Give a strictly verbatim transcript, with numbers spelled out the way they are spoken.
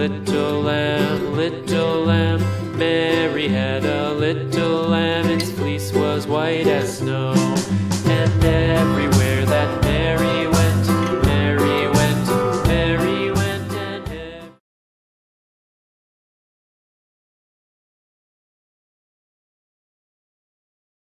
little lamb, little lamb. Mary had a little lamb, its fleece was white as snow.